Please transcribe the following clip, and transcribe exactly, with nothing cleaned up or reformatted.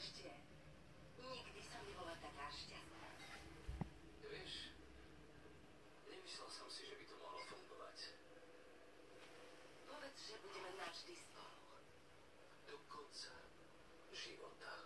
ešte. Nikdy som nebola taká šťastná. Vieš, nemyslel som si, že by to mohlo fungovať. Povedz, že budeme navždy spolu. Do konca života.